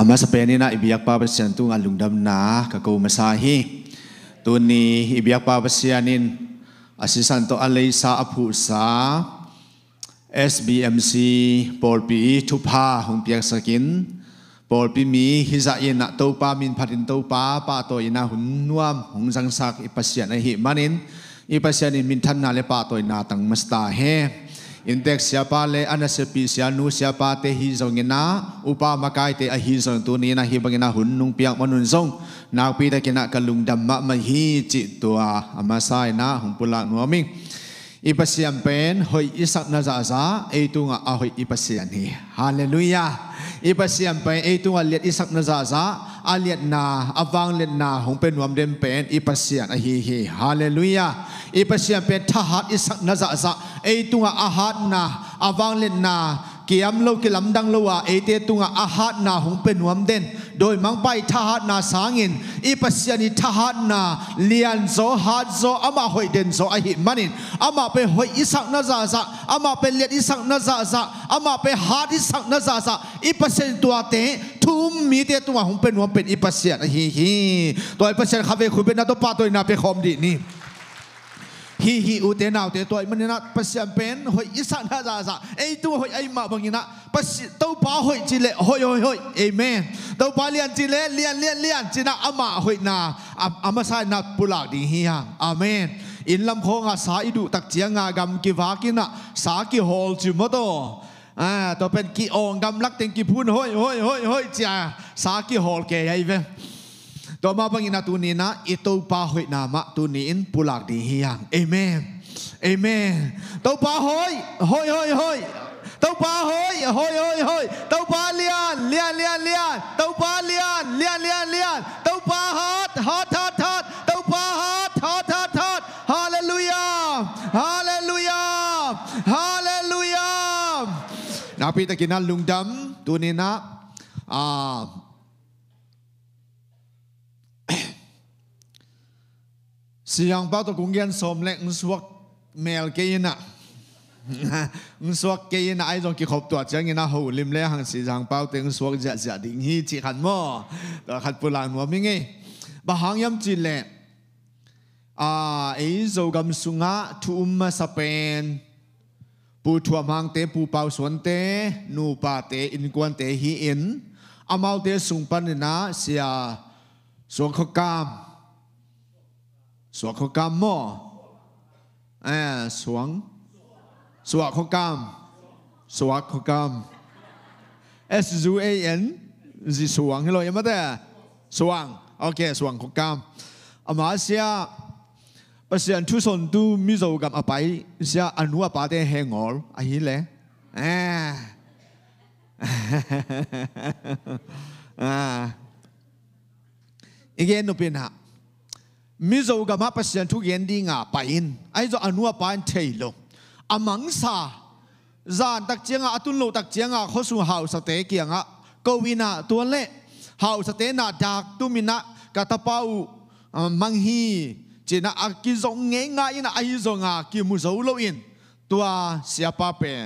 ama sapeni na ibiyak pa pasyan tu ngalung dam na kakau masahi tu ni ibiyak pa pasyanin asisan to alay sa apu sa SBMC polpi tupa hong piyak sakin polpi mi hizayin na to pa min patin to pa to ina hunwam hong zangsak ipasyan ahi manin ipasyanin min tan na le pa to ina tang mastahe Index siapa le anasepi sianu siapa te hizongina upa makai te ahizong tu ni na hibangina hunung piak manunzong na pita kina kalung damma mahi ci tua amasai na humpula nuaming ipasiam pen hoi isak na zaza itu nga ahoy ipasian hi haleluya ipasiam pen itu nga liat isak na zaza aliat na avang liat na humpen nuam dem pen ipasian ahi haleluya ipasiam pen tahat isak na zaza itu nga ahat na avang liat na kiam lo kilam dang lo wa ete tunga ahat na humpen nuam den doi mangpai tahat na sangin ipasiani tahat na lian zo hat zo ama hoi den zo ahi manin ama pe hoi isak na zaza ama pe liat isak na zaza ama pe hat isak na zaza ipasian tua te tum mi te tunga humpen nuam pen ipasian ahi doi ipasian khave khuben na to pa toi na pe khom di ni hi ute nau te toy manina pasiam pen hoi isak na za ei tu hoi ai ma bangina pasi to pa hoi chile hoi amen to pa lian chile lian china ama hoi na ama sai na pulak ding hi ha amen in lam khong a sa idu tak chianga gam ki wa kina sa ki hol chu mo to to pen ki ong gam lak teng ki phun hoi cha sa ki hol ke ai veตัวมาบางอินาตัวนี้นะอิตัวปาหอยนามะตัวนี้อินปุลักดีเฮียงเอเมนเอเมนตัวปาหอยตัวปาหอยตัวปาเลียนตัวปาเลียนตัวปาฮัดตัวปาฮัดฮาเลลูยานาปีตะกินันลุงดำตัวนี้นะเสียงเป้าตัวกุ้งยันสมเล็กงสวกแมวเกยน่ะงสวกเกยน่ะไอ้ตรงกี่ขบตัวจังยินะหูริมเล่หังสีจังเป้าเต็งสวกจะดิ่งฮีจีขันหม้อตัวขัดปุลานหัวมิงไงบะหางยำจีเล่ไอ้โจกำสุงะทุ่มมาสเปนปูถั่วมังเตปูเปาสวนเตนูปาเตอินกวนเตฮีอินอามาเตสุงปันนะเสียสวงขกามสวกขกามหม้อสวกขกามSUAN สิสวงให้เรายังไม่ได้สวงโอเคสวงขกามอามาเสียภาษาทุสนตูมิโซกับอาไปเสียอนุอาปาเตแหงอลไอ้หิเลยอีกอย่างนึงเป็นฮะมิโซกับมาปัสยันทุกเย็นดีงาไปอินไอ้เจ้าอนุปานเทยลอามังซาจานตักเจียงอาตุนโลตักเจียงอาเขาสู่หาวสเตเกียงอาโกวินาตัวเล่หาวสเตนาจากตุมินะกาตาเปามังฮีจีน่าอากิจงเงงาอินะไอ้จงอากิมุโซโลอินตัวเสียป้าเป็น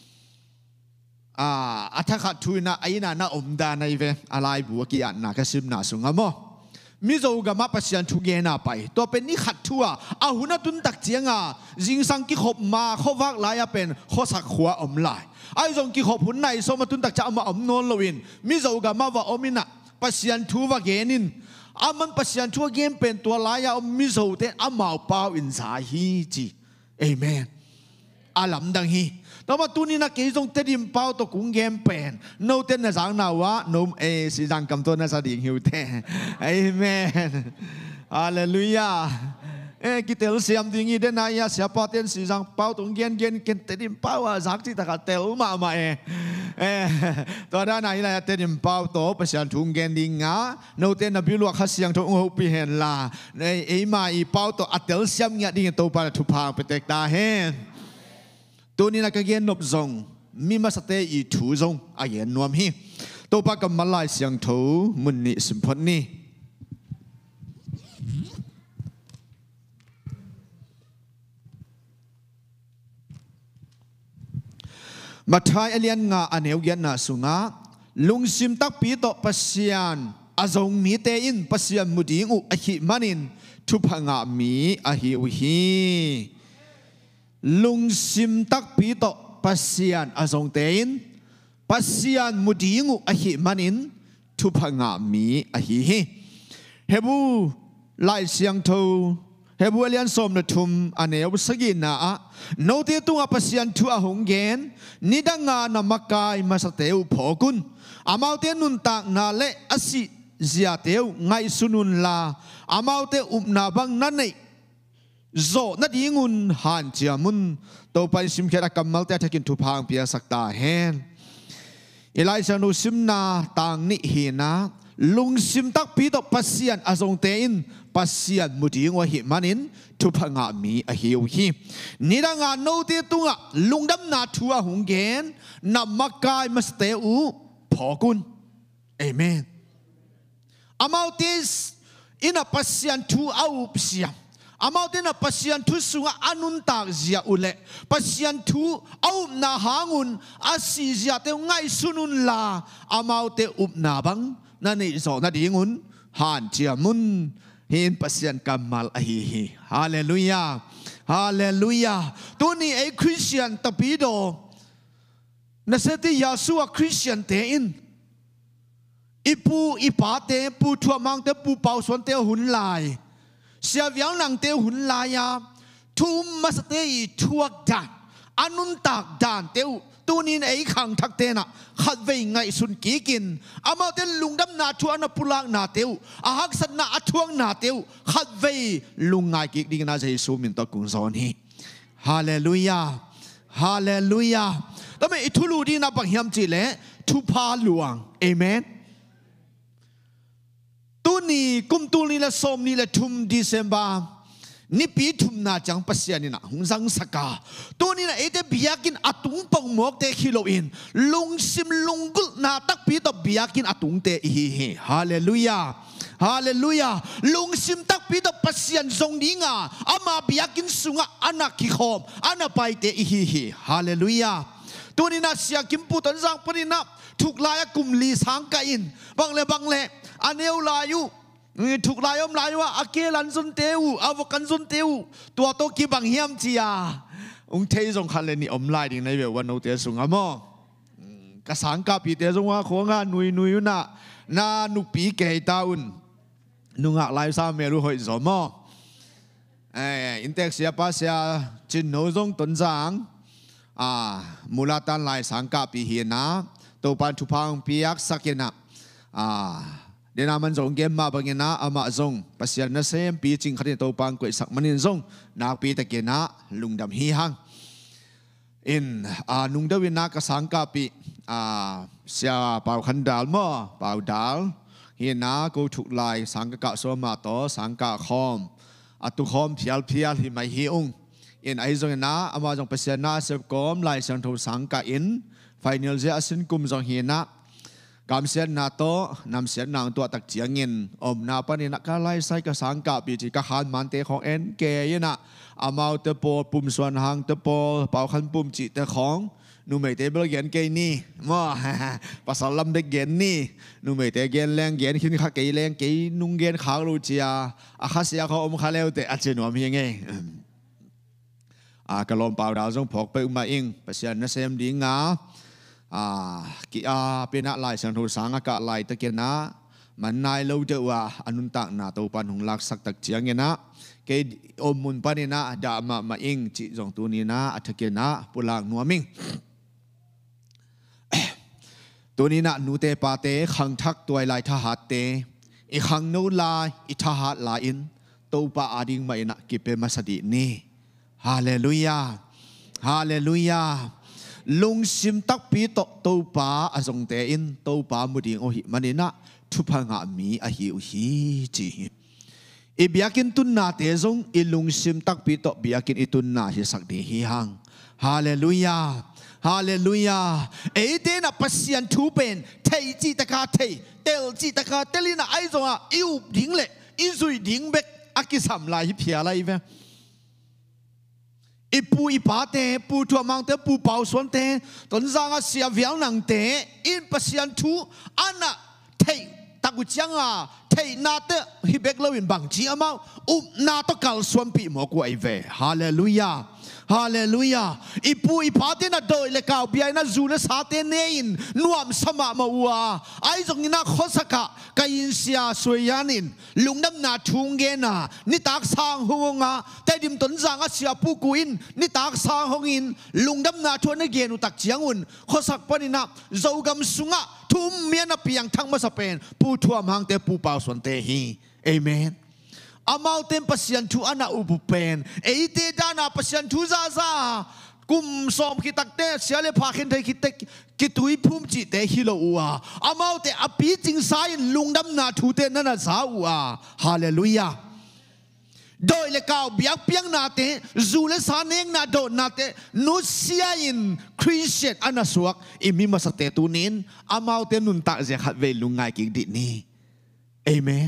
อัฐขัดทุยนะไอ้น่ะน่าอมดาในเวอะไรบัวกี่อันน่ะก็ซึมน่าสงามมิโซกามาปัสยันทุกเย็นไปตัวเป็นนิขัดทัวอาหุนตุนตักเจียงจิงสังกิขบมาเขาวักลายเป็นเขาสักหัวอมลายไอ้จงกิขบหุนในสมตุนตักจะเอามาอมนนลวินมิโซกามาว่าอมินะปัสยันทัวเกนินอามันปัสยันทัวเกนเป็นตัวลายอมมิโซเตอามาเปาอินสาฮีจีเอเมนอาลัมดังฮีต่อมาตัวนี้นักเกี่ยงเตดิมเป้าตัวกุ้งเกมเป็นโน้ตเต้นนะสังนาวะโน้มสิจังคำตัวน่าสะดิ่งหิวเต้เอเมนฮาเลลูยากิเตลเสียมดิ่งอีเดนนายาเสียปาเต้นสิจังเป้าตัวเกนเตดิมเป้าสักที่ตะกัดเตลมาตัวด้านไหนล่ะเตดิมเป้าตัวประชาชนเกนดิ่งอ่ะโน้ตเต้นนับบิลวกขัดเสียงตัวอุ้งปีเห็นล่ะมาอีเป้าตัวอัตเตลเสียมเงี้ยดิ่งตัวปาทุพางไปเตกตาเห็นตัวนี้นักเรียนนบซงมีมาสเตย์อีถูซงอาเย็นนวมฮีตัวปากกับมาลายเสียงถูมุนนิสมพนี่มาทายเลียนงาอันเอวเย็นนาสุงาลุงซิมตักปีโตปัสยานอาจงมีเตอินปัสยานมุดิงอุอหิมันินทุพังอามีอหิวฮีลุงซิมตักปีโตปัสยานอาจงเตอินปัสยานมุดิงอุอหิมันินทุพังอามีอหิฮีเฮบูไลเสียงทูเฮบูเลียนสมนทุมอันเอวสกินาโนเตตุงอปัสยันทุอาหงเกนนิดังงานมักกายมาสเตวพอกุนอามาเตนุนตากนาเลอสิเสียเตวไงสุนุนลาอามาเตอุบนาบังนั่นเองโจนัดยิงุนหันเจียมุนโตไปสิมเขตกัมมัลเตทกินทุพังเปียสักตาเฮนอีไลชันุสิมนาต่างนิเฮนาลุงซิมตักปีตปัสยันอาจงเตอินปัสยันมุดิงวะหิมันินทุพังอามีอหิวฮีนิดังานโนเตตุงะลุงดำนาทัวหงเกนนับมักกายมัสเตอูพอกุนเอเมนอามาติสอินาปัสยันทัวอาอุปเสียอามาตินาปัสยันทุสุงะอนุนตากเสียอุเลปัสยันทัวอาอุนาหางุนอาศิเสียเตวไงสุนุนลาอามาเตอุบนาบังนั่นนี่โจนัดยิงุนหันเจียมุนเห็นปัสยันกัมมัลอหิฮีฮาเลลูยาฮาเลลูยาตัวนี้ไอ้คริสเตียนตะปีโดนั่นเสด็จยาสุอาคริสเตียนเตอินอีปูอีปาเตปูทัวมังเตปูเป่าสวนเตหุนลายเสียเวียงนังเตหุนลายาทุ่มมาสเตยทัวดานอนุนตากดานเตวตัวนี้ไอ้ขังทักเตนะขัดเวงไงสุนกีกินอามาเตลุงดำนาทัวนาปุลังนาเตวอาหักสัตนาทัวงนาเตวขัดเวลุงไงกิกดีนาเจสูมินตะกุนซอนีฮาเลลูยาฮาเลลูยาแต่ไม่ทุลูดีนาบังฮิมจิเลทุพาลวงเอเมนตัวนี้กุมตัวนี้ละสมนี้ละทุมเดซเมบานี่ปีทุมนาจังปัสยานี่นะหงสังสกาตัวนี้นะเอเดบิยากินอตุงปงหมวกเตคิโลอินลุงซิมลุงกุลนาตักปีตบิยากินอตุงเตอีฮีฮาเลลูยาฮาเลลูยาลุงซิมตักปีตปัสยานทรงนี้งาอามาบิยากินสุงะอานาคิโคมอานาไปเตอีฮีฮาเลลูยาตัวนี้นะเสียกิมปุตันสังปนินะถูกลายกุมลีสังกอินบังเลอันเอวลายุถูกลายอมลายว่าอาเกลันซุนเตวอาวกันซุนเตวตัวโตกีบังเฮียมจียาองเทยงคันเลนี่อมลายดิ่งในเววันโนเตสุงอามอกระสังกาปีเตจงว่าของงานนุยน่ะนานุปีเกยตาอุนนุงะลายซาเมรุหอยสมออินเตกเสียภาษาจินโนจงต้นจางมูลตันลายสังกาปีเฮียนะตัวปันทุพังปียักสักนะเดี๋ยวมันส่งเกมมาบางอย่างนะอามาส่งปัสยานะเซมปีจริงขันตัวปังกวยสักมันยังส่งนักปีตะเกียนะลุงดำฮีฮังอินนุงเดวินักสังกาปีเสียเป่าขันดาลมั่วเป่าดาลเฮียนะกูถูกลายสังกะโซมาโตสังกะคอมตุคอมเพียลที่ไม่ฮีองอินไอส่งนะอามาส่งปัสยานะเสพกอมลายสังทูสังกะอินไฟเนลเจอสินกุมส่งเฮียนะกำเสียนนาโตนำเสียนนางตัวตักเจียงเงินอมนาปนินักไล่ใส่กระสังกาปีจิกหันมันเตของเอ็นเกยนะอามาเตโปปุ่มส่วนหางเตโปเป่าขันปุ่มจิเตของนูไม่เตเบลเกนเกยนี่มั่วภาษาลำเด็กเกนนี่นูไม่เตเกนแรงเกนขึ้นข้าเกยแรงเกยนุ่งเกนขาวรูจียอาคาเสียเขาอมคาเลวเตอาเจนวมยังไงกระลมเป่าดาวจงพกไปมาเองภาษาเนเซมดีงากีเป็นอะไรสังทุสังอากาศไหลตะเกียนะมันนายเราเจอว่าอนุนตักนาตัวปันหงลักสักตักเจียงเงี้ยนะเกยอมมุนปันนะดามาเองจิจงตัวนี้นะอัฐเกียนะปุลังนัวมิงตัวนี้นะนูเตปาเตขังทักตัวลายทหารเตอีขังนูลายอีทหารลายอินตัวปาอาดิงมาอินะกิเปมาสดินี่ฮาเลลูยาฮาเลลูยาลุงซิมตักปีโตตัวป้าอาจงเตอินตัวป้ามุดิงโอหิมันนะทุพังอามีอหิวฮีจีอีเบียกินตุนนาเตจงอีลุงซิมตักปีโตเบียกินอีตุนนาฮิสักดีฮีฮังฮาเลลูยาฮาเลลูยาเอเดน่ะปัสยันทูเป็นเทจิตะคาเทเตลจิตะคาเตลิน่ะไอจงอ่ะอิวดิ่งเละอิซุยดิ่งเบกอากิสัมลายฮิเพียอะไรเว้ยอีปูอีป้าเตปูทัวมังเตปูเป่าสวนเตตนจางเสียเวียงนังเตอินปัสยันทูอันน่ะเทตะกุจังเทนาเตฮิเบกเลวินบังจีอามานาตกัลสวนปีหมอกวยเวฮาเลลูยาฮาเลลูยาอีปูอีป้าเตน่ะโดยเลกาวเบียน่ะจูเลสาเตเนอินนวมสมามาวัวไอจงน่ะขสกะกายินเสียสวยยานินลุงน้ำนาทุงเกน่ะนิตักสางหงะแต่ดิมตนจางเสียปูกุอินนิตักสางหงอินลุงน้ำนาชวนเกนุตักเจียงอุนขสักปนินะเจ้ากำสุงะทุ่มเมียนเปียงทั้งมาสเปนปูทัวมังเตปูเป่าสวนเตฮีเอเมนอามาเต็มปัสยันทูอันน่ะอุปเป็นเอเตดานาปัสยันทูซาซากุมสอมคิตักเตเสียเลพาคินเทคิเตกิตุยพุ่มจิเตฮิโลอัวอามาเตอปีจิงสายลุงดำนาทูเตนันน่ะสาอัวฮาเลลูยาโดยเลกาวเบียกเปียงนาเตจูเลสานเองนาโดนาเตนุสเซียอินคริสเตียนอันน่ะสวกอิมิมาสเตตุนินอามาเตนุนตะเจขัดเวลุงไงกิดินีเอเมน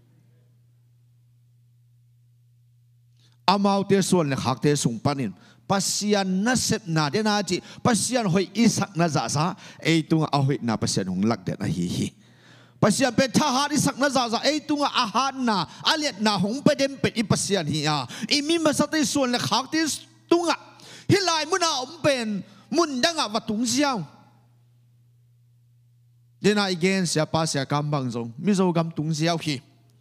อามาเตส่วนเลขักเตสุงปานินปัสยันนัสเซปนาเดนาจิปัสยันหอยอิสักนาจ่าซาไอตุงเอาหอยนาปัสยันหงลักเดนาฮีฮีปัสยันเป็นทหารอิสักนาจ่าซาไอตุงอาหารนาอาเลียนาหงไปเดมเป็นอิปัสยันฮีอาอิมิมาสติส่วนเลขักเตตุงะฮิลายมุนาอมเป็นมุนดังวัตุงเซียวเดนาอีเกนเสียป้าเสียกำบังจงมิโซกำตุงเซียวฮี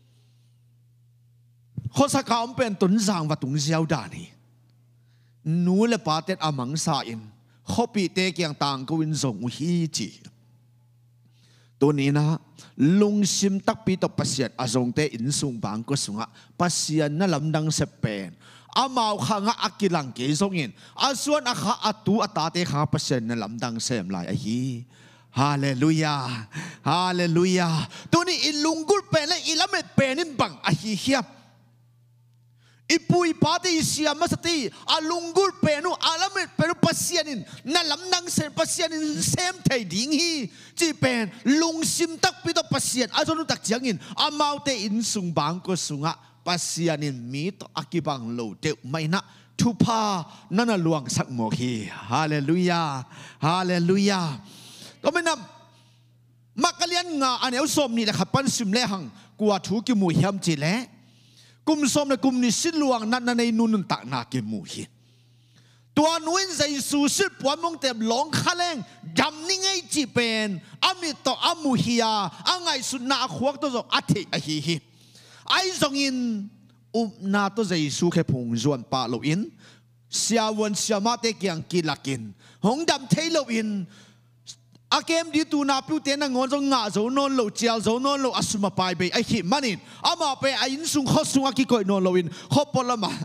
ข้อสักคำเป็นตุนสังวัตุงเซียวดานีนูเลปาเตอามังสาอินข้อปีเตเกียงต่างกวินส่งฮีจีตัวนี้นะลุงซิมตักปีตบปัสยันอาจงเตอินสุงบางก็สุงะปัสยันนั่นลำดังเสเปนอามาข้างอักิลังเกส่งอินอาส่วนอาข้าอัตุอัตาเตข้าปัสยันนั่นลำดังเสมลายฮีฮาเลลูยาฮาเลลูยาตัวนี้อิลุงกุลเป็นและอิละเมเป็นนิบังอฮีเฮียอีปุยปาติเสียมาสติอาลุงกุลเปนุอาลามิเปนุปัสยานินนั่นลำนังเซปัสยานินเซมไทยดิ้งฮีจีเป็นลุงซิมตักปิดปัสยานอาจนุตักจังอินอามาเตอินสุงบางก็สุงะปัสยานินมีตอากิบังโลเดวไม่นะทุพานั่นลวงสักโมฮีฮาเลลูยาฮาเลลูยาก็ไม่นำมักเลียนงาอันเอวสมนี่แหละครับปันซิมเลหังกว่าถูกิมูเฮียมจีเล่กุมสมในกุมนิสิลวงนั่นในนุนตักนาเกมูฮีตัวนุ้นใจสูสิปวนมงเต็มหลงขะเลงดำนิ่งไอจีเป็นอามิโตอามูฮียาอ่างไอสุนาขวกตัวจงอัฐิอฮีฮีไอจงอินนาตัวใจสูแค่พงจวนปาโลอินเสียวันเสียมาเตกียงกิลักินหงดำเทโลอินอาเกมดีตูนาพิวเตนังงอนจงงาโจนนโลเจียลโจนนโลอสุมาไปไปไอขิมันอินอามาไปไออินสุงข้อสุงอากิโกยนนโลอินข้อปลมา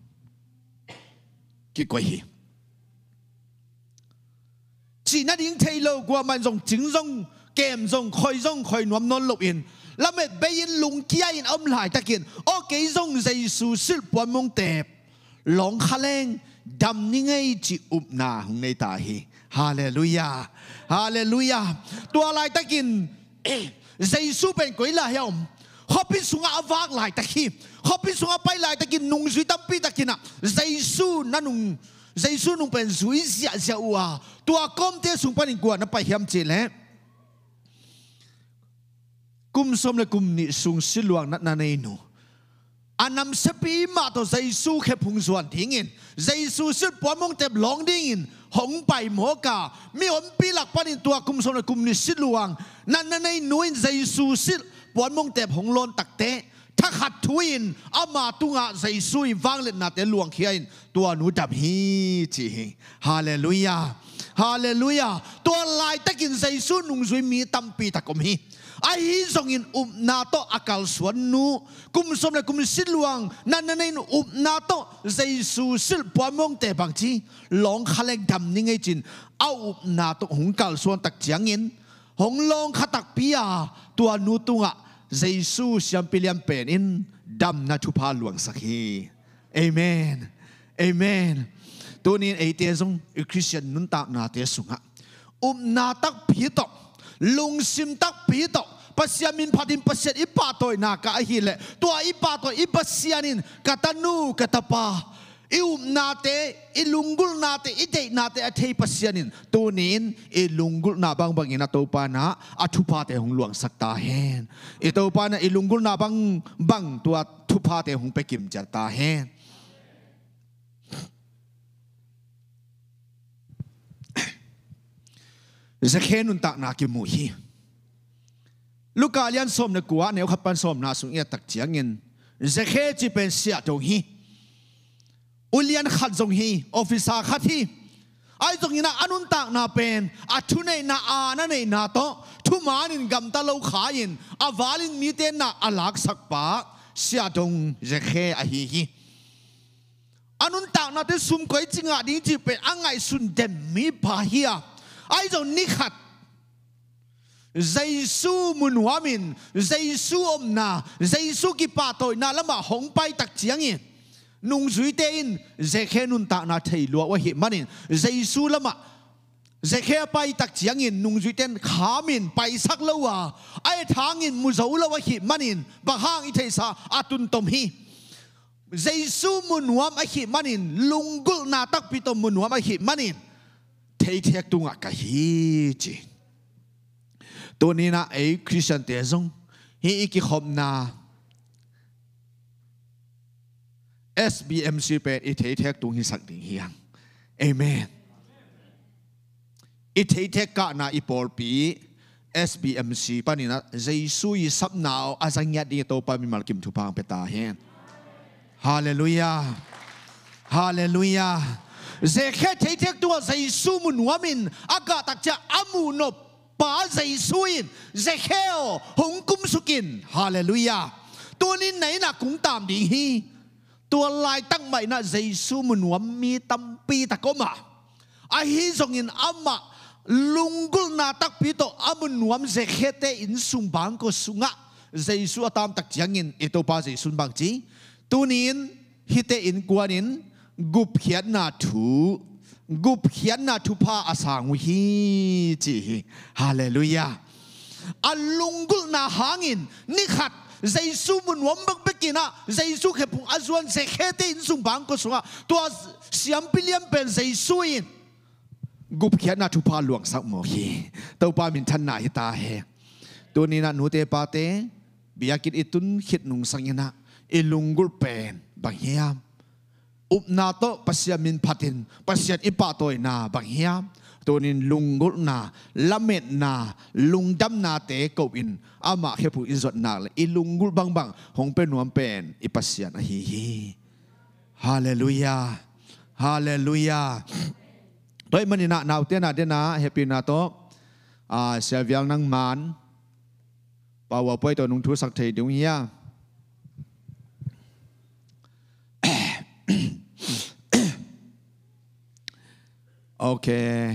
กิโกยจีนัดยิงเทโลกว่ามันจงจิงจงเกมจงคอยจงคอยนวมนนโลอินแล้วเม็ดไปยินลุงเกียอินอมหลายตะกินโอเคจงใจสูสิปวนมงเตบหลงขะเลงดำนิ่งไอจีอุบนาของในตาฮีฮาเลลูยาฮาเลลูยาตัวอะไรตะกินใจสู้เป็นก๋วยลายอมเขาพิสุงอาวากลายตะกี้เขาพิสุงอไปลายตะกินนุ่งสุยตั้มปีตะกินอ่ะใจสู้นั่นนุ่งใจสู้นุ่งเป็นสุยเสียเสียวัวตัวก้มเตะสุงปนิกวนนั่นไปเฮียมเจเล่กุมสมเลยกุมนิสุงสิลวงนั่นในนูอันนำสปีมาตัวใจสู้แค่พุงส่วนทิ้งอินใจสู้สุดปวดมงเต็มหลงดิ้งอินหงไปหมอกามีหงปีหลักปนินตัวกุมสมเลยกุมนิสิลวงนั่นในนูอินใจสู้สุดปวดมงเต็มหงลนตักเตะถ้าขัดทุยอินอามาตุงะใจสู้อินฟังเล่นนาเตลวงเขียนตัวนูดับฮีจีฮาเลลูยาฮาเลลูยาตัวลายตะกินใจสู้นุ่งสุยมีตั้มปีตะกมฮีไอ้ทรงอินนาโตอากาศสวนนูกุมสมเลยกุมสิลวงนั่นในนาโตใจสูสิลปวมงเตะบางทีหลงขะเลงดำนิ่งไอจินเอานาโตหงกาลสวนตักเจียงอินหงลงขตักพิยาตัวนูตุงะใจสูเสียมปิเลียมเป็นอินดำนาทุพาหลวงสักฮีเอเมนเอเมนตัวนี้ไอเตซงคริสเตียนนุนตักนาเตสุงะนาตักพิโตลุงซิมตักปีโตปัสยามินพัดินปัสยาอิปาโตยนากะฮิเลตัวอิปาโตอิปัสยานินกะตานูกะตาปา nate ilunggul nate ite nate athei pasianin tunin ilunggul na bang bangina topa na athupa te hong luang sakta hen itopa na ilunggul na bang tua thupa te hong pekim jarta hen zakhenun tak na ki mu hi luka lian som na kuwa neu khapan som na sung ya tak chiangin zakhe chi pen sia tong hi ulian khat zong hi officer khat hi ai zong ina anun tak na pen athu nei na ana nei na to thu manin gam ta lo khain awalin mi ten na alak sakpa sia dong zakhe a hi hi anun tak na te sum koi chinga ding chi pen angai sun dem mi pa hi ai zong ni khat Giêsu mun wamin Giêsu omna Giêsu ki pa toy na lama hong pai tak chiangin nung zui te in zakhe nun ta na thei lo wa hi manin Giêsu lama zakhe pai tak chiangin nung zui ten khamin pai sak lo wa ai thangin mu zo lo wa hi manin ba hang i thei sa atun tom hi Giêsu mun wam a hi manin lungul na tak pi tom mun wam a hi manin thei thek tunga ka hi chiตัวนี้นะไอ้คริสเตียนเตะซงฮีอีกขบนา SBMC เป็นอิทธิเทกตุงฮิสักดิ่งเฮียงเอเมนอิทธิเทกกะนาอีปอลปี SBMC ปานี่นะเยซูยิสับนาวอาศัยยัดดีโตปามีมัลกิมทุพังเปตาเฮนฮาเลลูยาฮาเลลูยาเจแค่เทกตัวเยซูมุนวามินอากาตักจะอามูนบป้าเยซูอินเจเคโอหงกุมสุกินฮาเลลูยาตัวนี้ไหนนะกุงตามดีฮีตัวลายตั้งใหม่นะเยซูมุนวามีตัมปีตะกมาไอฮีส่งอินอามาลุงกุลนาตักปีโตอามุนวามเจเคเตอินสุงบังก็สุงะเยซูตามตักจังอินอิโตป้าเยซูบังจีตัวนี้ฮิเตอินกวนอินกุบเขียนนาทูกุบเขียนนาทุพาอาสังวิฮีจีฮาเลลูยาอัลลุงกุลนาหางินนิขัดเยซูมุนวมบักเบกินะเยซูเขพุงอาจวนเซเคเตอินสุงบังก็สุงะตัวเสียมพิเลียมเป็นเยซูอินกุบเขียนนาทุพาหลวงสักโมฮีตัวปามินทันนาฮิตาเฮตัวนี้นะหนูเตปาเตบิยากิดอิตุนขิดนุงสังยนะอิลุงกุลเป็นบางเฮียมอุปนาโตปัสยามินพัดินปัสยาอิปาโตยนาบางเฮียตัวนี้ลุงกุลนาละเม็ดนาลุงดำนาเตกบินอามาเขพูอิจดนาเลยอิลุงกุลบางหงเป็นหนวมเป็นอิปัสยานะฮีฮาเลลูยาฮาเลลูยาโดยมันนี่นะนาวเตนะเดนะเฮปินาโตเสียวิลนังมันปาวป่วยตัวนุ่งทุสักเทดิวเฮียโอเค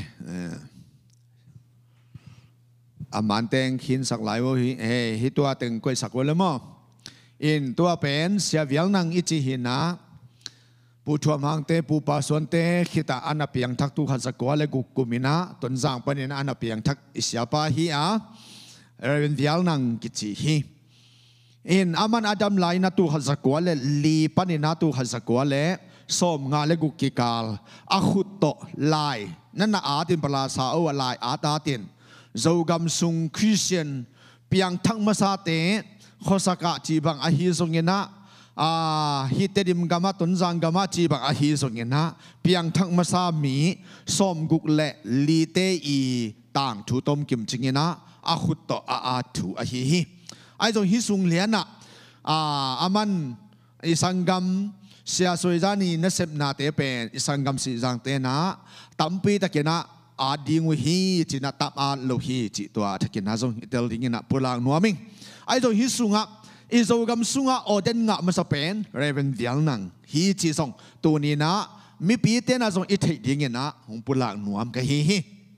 อามันเต็งขินสักหลายว่าฮิตัวเต็งกวยสักวันละมั้งอินตัวเป็นเสียวิลนังอิจิหินะผู้ชมหางเตผู้ปาสวนเตขิตาอันนับเพียงทักตุขัดสักวันเลยกุมินะตนจางปนินะอันนับเพียงทักอิสยาปาฮีอาเรนวิลนังกิจิฮีอินอามันอาดัมไลนัตุขัดสักวันเลยลีปนินะตุขัดสักวันเลยส้มงาเลกุกิกาลอาขุตโตลายนั่นน่ะอาตินปลาสาอวลายอาตาตินเจ้ากำสุงคริสเตียนเพียงทั้งมาซาเตขอสักจีบังอาฮิสงเงินะฮิตเตดิมกามาตุนจางกามาจีบังอาฮิสงเงินะเพียงทั้งมาซามีส้มกุกเละลีเตอีต่างถูต้มกิมจิงเงินะอาขุตโตอาถูอาฮิไอจงฮิสุงเลียนะอามันอิสังกัมเสียสวยจานีนับนาเตเป็นสังกัมสิจังเตนะตั้มปีตะเกียนะอาดิงวิฮีจินะตับอาโลฮีจิตัวตะเกียนะจงเตลดิงนะปุลังนัวมิงไอจงฮิสุงะอิโซกัมสุงะโอเดนงะมาสเปนเรเวนเดียลนังฮีจิจงตัวนี้นะมีปีเตนะจงอิเทดิงนะหงปุลังนัวมกะฮี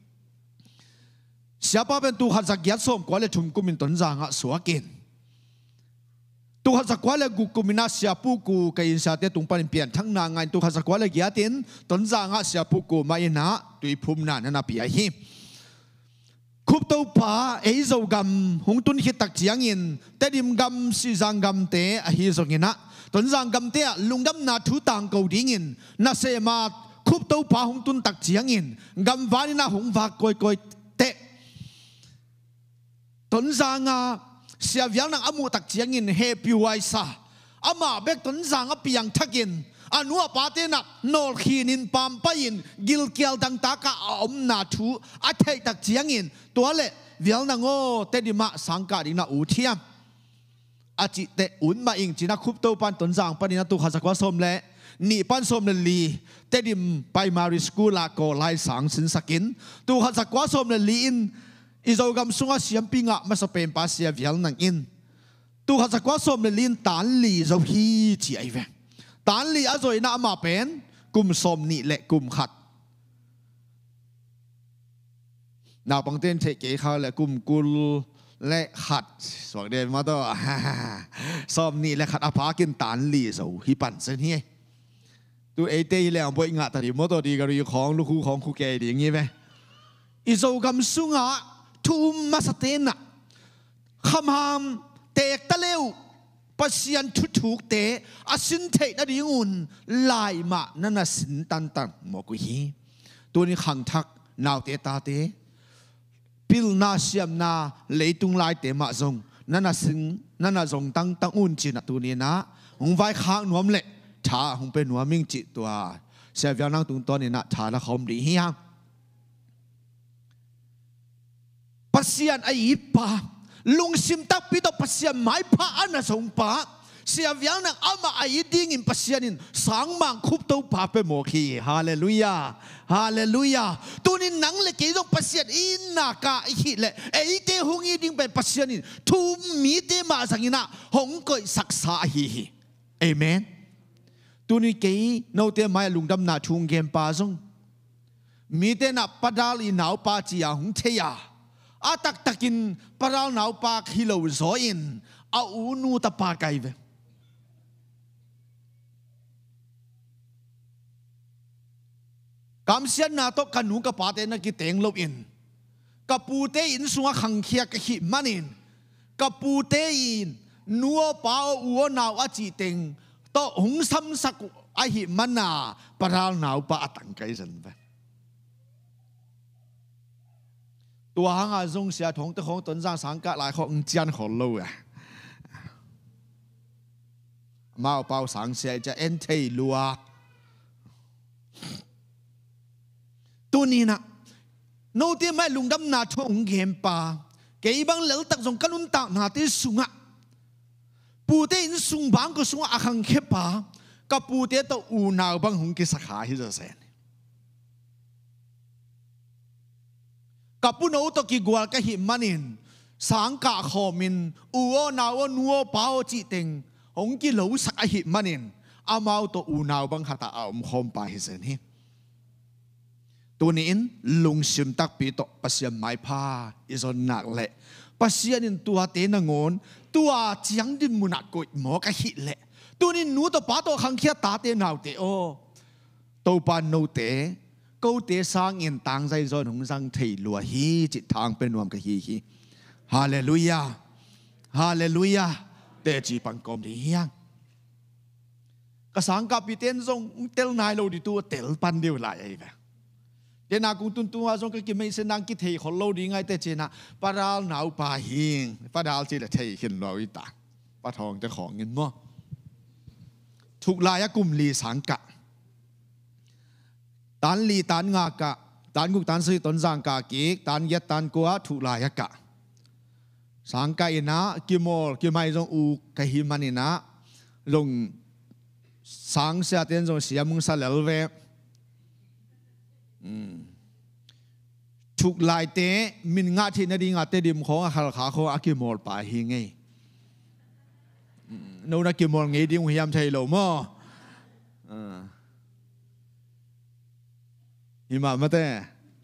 เสียป้าเป็นตัวขัดสักยัดส่งกว่าเลยชุมกุมินตนจางะสวกินตัวขัดสักว่าเลยกุมินาเสียปูกูกับอินซาเตตุงปันเปลี่ยนทั้งนางไงตัวขัดสักว่าเลยยาตินตนจางะเสียปูกูมาอินะตุยภูมินานันนับปีไอฮิคุบตัวป้าเจ้ากำหงตุนหิตักเจียงอินแต่ดิมกำสิจังกำเตะฮิจงินะตนจังกำเตะลุงดำนาทุตังเกาดิ่งินนาเสมาคุบตัวป้าหงตุนตักเจียงอินกำวานินาหงวากกอยเตะตนจังเสียวิญญาณอามุตักเจียงอินเฮปิวไอซาอามาเบกตนจังเปียงทักินอันว่าปาเตนักนอลขีนินปามไปอินกิลเกียลดังตากะอมนาทูอาเทตักเจียงอินตัวเล่เวียลนังโอเตดิมาสังกัดอินาอูเทียมอาจิเตอุ่นมาอิงจินักคุบโตปันตนจังปันอินาตุขัดสักว่าสมเล่นี่ปันสมเลลีเตดิมไปมาริสกูลาโกไลสังสินสกินตุขัดสักว่าสมเลลีอินอิโซกัมสุงาเสียมปิงะมาสเปนปาเซียเวียลนังอินตุขัดสักว่าสมเลลีนตันลีโซฮีจีไอเวตันลีอาโซยนามาเป็นกุมสมนี่เละกุมขัดนาปังเต้นเทเกเขาและกุมกุลและขัดสวกเดนมาต่อสมนี่และขัดอาภากินตันลีโซฮิปันเซนี่ตัวเอเตยแล้วบ่อยงะแต่ที่มอตัวดีก็รีของลูกคู่ของคู่แกดีอย่างงี้ไหมอิโซกัมซุงะทุมมาสเตนะคำหามเตกตะเลวปัสยันทุกเตะอาสินเทนดีงุนลายมานั่นน่ะสินตันตันหมกุฮีตัวนี้ขังทักนาวเตตาเตปิลนาเสียมนาเลยตุงลายเตมาจงนั่นน่ะสินนั่นน่ะจงตั้งอุ่นจีนตัวนี้นะหงไว้ข้างหนวมเละชาหงเป็นหนวมมิ่งจิตตัวเสียวิญญาณตุงตัวนี้นะชาละคอมดีเฮียงปัสยันไอปาลุงซิมตักปิดปัสยาไม่พาอันนั้นส่งป้าเสียวิญญาณอามาไอดิ้งอินปัสยานินสังมังคุบตัวป้าเป็นโมขีฮาเลลูยาฮาเลลูยาตัวนี้หนังเล็กที่ต้องปัสยาอินนักะอิหิเลไอเตหงอีดิ้งเป็นปัสยานินทุมมีเตมาสังอินะหงก็สักษาฮิเอเมนตัวนี้เกย์โนเตไม่ลุงดำนาชุงเกมป้าซงมีเตนับปัดดาลีหนาวป้าจียหงเทียอาตักตักินปราวหนาวปากฮิโลโซอินอาอูนูตะปาไกเวกำเสียนนาโตกันหนูกับปาเตนักกิเตงลบอินกับปูเตอินสุงขังเคียกหิมันอินกับปูเตอินนัวปาอูนาวอจิเตงโตหงซ้ำสักอหิมันนาปราวหนาวปาตังไกสันเวตัวหางอาจงเสียทงแต่ของตนสร้างสังกัดหลายของเจียนของเราอ่ะมาเอาเป่าสังเสียจะเอ็นเทลัวตัวนี้นะโน้ตไม่ลุงดำนาทงเกมป่าเกี่ยบังเหลวตักส่งกันนุนตักนาที่สุงะปูเตอินสุงบังก็สุงอาคังเขป่ากับปูเตตัวอูนาวบังหงกิสขาฮิจะเซนกับปุโนตกิกวลกะหิมันอินสังกะขอมินอูโอนาวนัวปาวจิเต็งหงกิโลสักหิมันอินอามาตัวอูนาวบังขัดเอาคอมไปเสนี่ตัวนี้อินลุงชิมตักปีโตปัสยามไม้พาอิจนหนักเละปัสยานินตัวเตนงอนตัวเจียงดินมุนักกุยหมอกะหิเละตัวนี้นูตัวป้าตัวขังเคียตาเตนาวเตโอตัวปานโนเตกูเตสร้างอินต่างใจจนหงสังเทลัวฮีจิตทางเป็นรวมกับฮีฮาเลลูยาฮาเลลูยาเตจีปังกอมดีเฮียงกสังกับปีเตนทรงเตลนายโลดิตัวเตลปันเดียวไหลไอ้แบบเจนากุตุนตัวทรงก็กินไม่เสนังกิเทคนโลดีไงแต่เจนะปาราลหนาวปาหิงปาดาลจีละเทขึ้นลอยตาปาทองจะของเงินมั่วถูกลายกุมลีสังกะตันลีตันงากะตันกุกตันซื้อตนสังกากิกตันยัดตันกัวถูกลายกะสังกาอินะกิโมลกิไม่จงอูกะหิมันอินะลงสังเสียเตียนจงเสียมุงซาเลลเวถูกลายเตะมินงาที่นาดีงาเตดิมของอาคาขาของอากิโมลป่าหิงไงนู่นอากิโมลไงดิมพยายามใช้โลมั่วหิมะมาแต่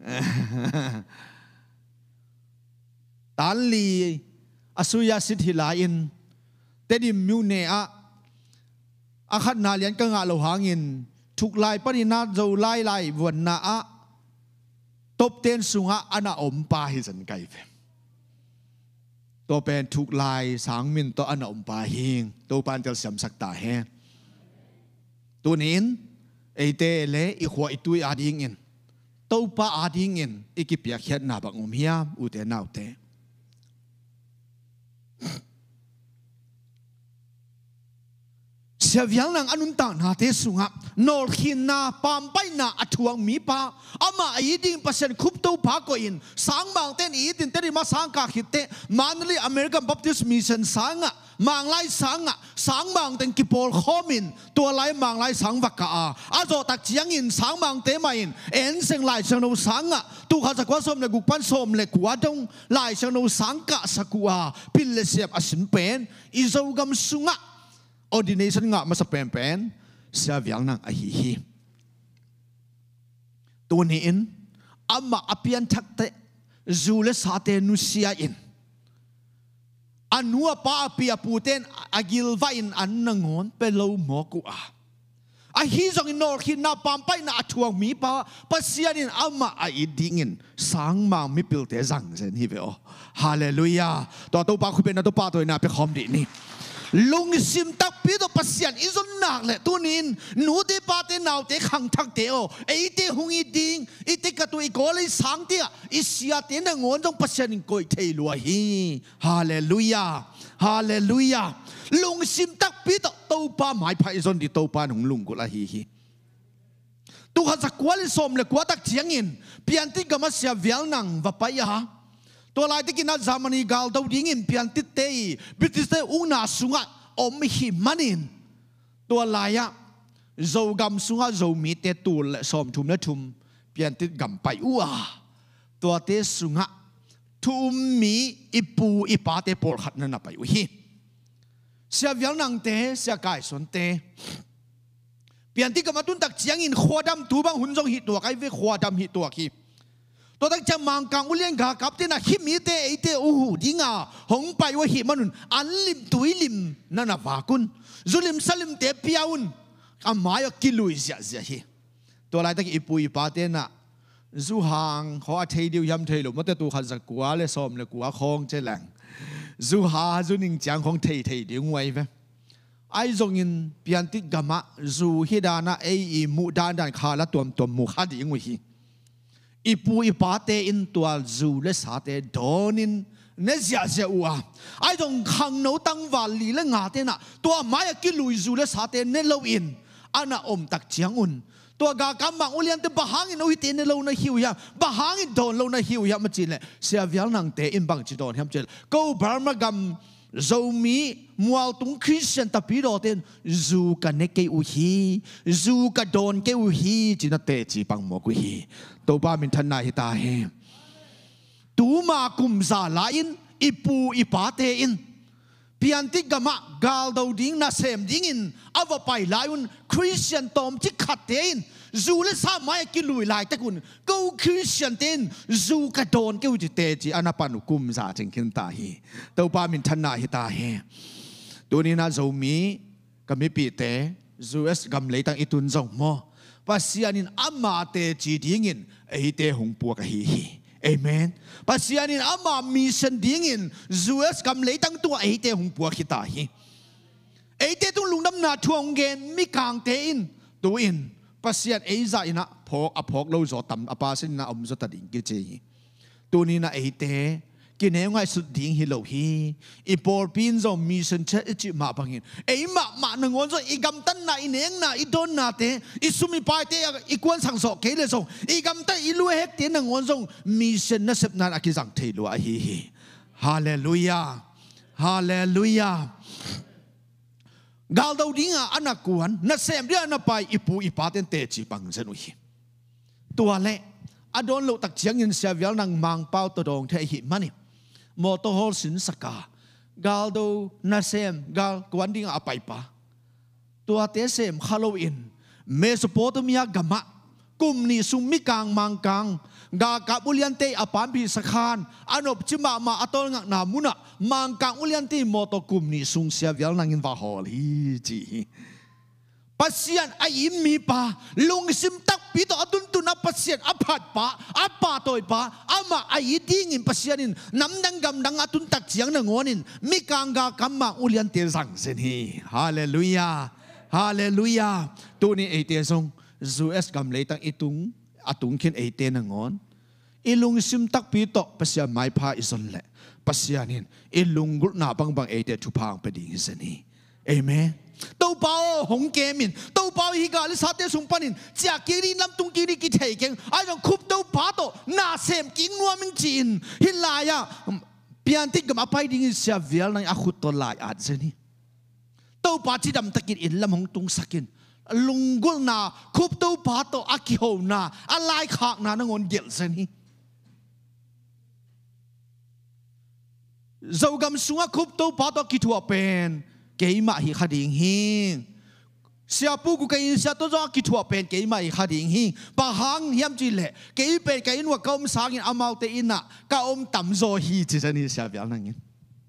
ตันลีอสุยาสิทธิลาอินเตดิมิวเนอะอาขัดนาเลียนกังอาโลหางินถูกลายปรินาโจไล่วันนาอะตบเต้นสุงะอันน่ะอมปาฮิสันไกเฟตัวเป็นทุกลายสางมินตัวอันน่ะอมปาฮิงตัวปานจะเสียมสักตาแห้ตัวนี้ไอเตเล่อีหัวอีตุยอาดิงเงินตัวป้าอาดิงเงินอีกิเปียกเขียนหน้าบังอมเฮียอุเตนาวเตเสียวิญญาณอนุนตานาเทสุงะนอลขินนาปามไปนาอทวงมีปาอามาอีดิงเปอร์เซ็นต์คุปตัวพากอินสังบางเต้นอีดินเตริมาสังกาขิเตมันเลยอเมริกันบัพติสต์มิชชั่นสังะมังไลสังะสังบางเต้นกิปอลโคมินตัวไลมังไลสังวักกาอาโจตักเจียงอินสังบางเตมาอินเอ็นเซงไลเชงโนสังะตุข้าจะกว่าสมเลกุปันสมเลกัวดงไลเชงโนสังกะสกัวพิลเลเซียบอสินเป็นอิโซกัมสุงะordination งะมาสเปนเป็นเสียวิญญาณอหิฮิตัวนี้อินอามาอภิยันทักเตจูเลสาเตนุเซียอินอันนัวป้าอภิยปูเตนอากิลวาอินอันนังอนเปโลโมกุอาอหิจงอินโนขินนาปามไปนาทวงมีป้าปัสยานินอามาอิดิงินสังมังมิปิลเตจังเซนฮิเวโอฮาเลลูยาตัวป้าคุเป็นตัวป้าตัวน่าเป็นคอมดีนี่ลุงซิมตักปีตัวปัสยันอิจนนักเลยตัวนี้หนูเดปาเตนาวเตขังทักเตโอไอเตหงอีดิงไอเตกตัวอีกอเลยสังเตียอิสยาเตนงอนจงปัสยันก็เทลัวฮีฮาเลลูยาฮาเลลูยาลุงซิมตักปีตัวป้าหมายพายอิจนดิตัวป้าหงลุงกุลาฮีตัวข้าจะกวาลิสมเลยกวาตักเทียงอินเพียงที่กำมาเสียเวลนังว่าไปยาตัวลายที่กินนัดจามันีกาลดาวดิ้งอินเพียงติดเตยบิดติดเตยอุณาสุงะอมหิมันอินตัวลายะโจกำสุงะโจมีเตตูเลสอมทุมเลทุมเพียงติดกำไปอัวตัวเตสุงะทุมมีอิปูอิปาเตปอลขัดนั่นไปอุฮีเสียวิญญาณเตเสียกายสนเตเพียงติดกำมาตุนตักเจียงอินขวดดำตัวบางหุ่นจงหิตัวไอเวขวดดำหิตัวขี้ตัวตั้งจะมังกังอุเลียนกากับเตนะหิมีเตไอเตโอ้โหดิ้งอ่ะหงไปว่าหิมันอันลิมตุยลิมนั่นน่ะว่ากุนจุลิมสลิมเตปียอุนอามาอยกิลุยเสียเสียฮีตัวอะไรตั้งอีปุยปาเตนะจูหางเขาอาเทเดียวยำเทลุมาแต่ตัวขันสักกัวเลยซ้อมเลยกัวคงเจริญจูหาจูนิงจังของเทเดียวไว้ไหมไอ้จงอินเปียนติกามะจูฮิดานะไอ้มุดานดันขาละตัวมุขาดีงไว้ฮีอีปูอีปาเตอินตัวจูเลสาเตโดนินเนเซียเซอัวไอ้ตรงขังโนตังวาลีเลงาเตนะตัวมายกิลุยจูเลสาเตเนโลอินอันน่ะอมตักเจียงอุนตัวกากำบังอุเลียนเตบะฮังอินโอฮิเตเนโลนะฮิวยาบะฮังอินโดนโลนะฮิวยามาจีเลยเสียวิญญาณเตอินบังจีโดนเฮมเจลกูบาร์มากำโจมีมัวตุงคริสเตียนตะปีโดเตนจูกันเนเกอุฮีจูกันโดนเกอุฮีจีน่าเตจีปังโมกุฮีตัวบ้ามินทันนายตาเฮตูมากุมซาลาอินอิปูอิปาเตอินเพียงติกามะกาลดาวดิ้งนาเซมดิ้งอินอวไปลายุนคริสเตียนตอมจิขัดเตอินจูเลสามายกิลุยลายตะกุนกูคริสเตียนเตนจูกระโดนเกอุจิเตจีอนาปานุกุมซาจิงคินตาฮีตัวบ้ามินทันนายตาเฮตัวนี้น่าจะมีกำมีปีเตจูเอสกำเลยตั้งอิตุนจงโมภาษานินอามาเตจีดิ้งอินไอเตหงปัวกะฮีเอเมนภาษานินอามามีสันดิ้งอินจูเอสกำเลยตั้งตัวไอเตหงปัวขิตาฮีไอเตตุลุงน้ำนาทวงเกนมีกางเตอินตัวอินภาษาไอใจนะพอกอพอกเราจะตำอปาสินนะอมจะตัดอินกิเจตัวนี้นะไอเตกินเองไงสุดดิ่งฮิโลฮีอีปอลพินจะมีสัญชาติจิมาบังอินไอมาหนึ่งวันจะอีกำตันน่ะอีเนียงน่ะอีโดนน่ะเตอีสุมิปายเตอีกวนสังสอกเกลส่งอีกำตันอีลุเฮกเตหนึ่งวันส่งมีสัญชาตินั้นอากิจังเทลัวฮีฮาเลลูยาฮาเลลูยากาลดาวดิ้งอันนักกวนนักเสมเดียนับไปอีปูอีปาเตนเตจิปังเซนุฮีตัวเล่อดอนโลตักเชียงยินเสียเวลนังมังเป้าตัวดงเทหิมันนี่มอตโฮลสินสกากาลดูนาเซมกาลกวนดิ้งอาไปปะตัวเตเซมฮาโลวีนเมสโปเตเมียกัมะกุมนี่สุมิกังมังกังกากาบุลียนเตอปามพิสขานอันอบจิมาอัตโลงักนามุนะมังกังอุลียนเตมอตกุมนี่สุงเสียเวลนังอินวาฮอลีจีป pasian aim mi pa lung sim tak pi to atun tu na pasian aphat pa apa toy pa ama ai ding in pasianin nam dang gam dang atun tak chiang na ngonin mi kanga kamma ulian te sang sen hi hallelujah hallelujah tu ni e te song US gam le tang itung atung khin e te na ngon ilung sim tak pi to pasian mai pa ison le pasianin ilung gul na bang bang e te thu phang pe ding sen hi amen đâu bao hồng kê mình đâu bao hi cả sát thế sung panin chia kia đi năm tung kia đi kia thấy keng ai trong khúc đâu phá to na xem kính nuôi mình chín hi lại à biên tích cái apa đi xem việc này aku to lại à thế này đâu phá chỉ đâm takin in lam hồng tung sakin lungul na khúc đâu phá to akiho na alai khak na ngon gel thế này dầu gam sunga khúc đâu phá to kitua pen cái mà hi khát điên hiên, xia pu của cái xia tôi cho cái thua pen cái mà hi khát điên hiên, bà hàng hiếm chỉ lệ cái pen cái nuôi câu sáng in amau te in à, cái ông tắm rồi hi chỉ là ni xia béo năng in,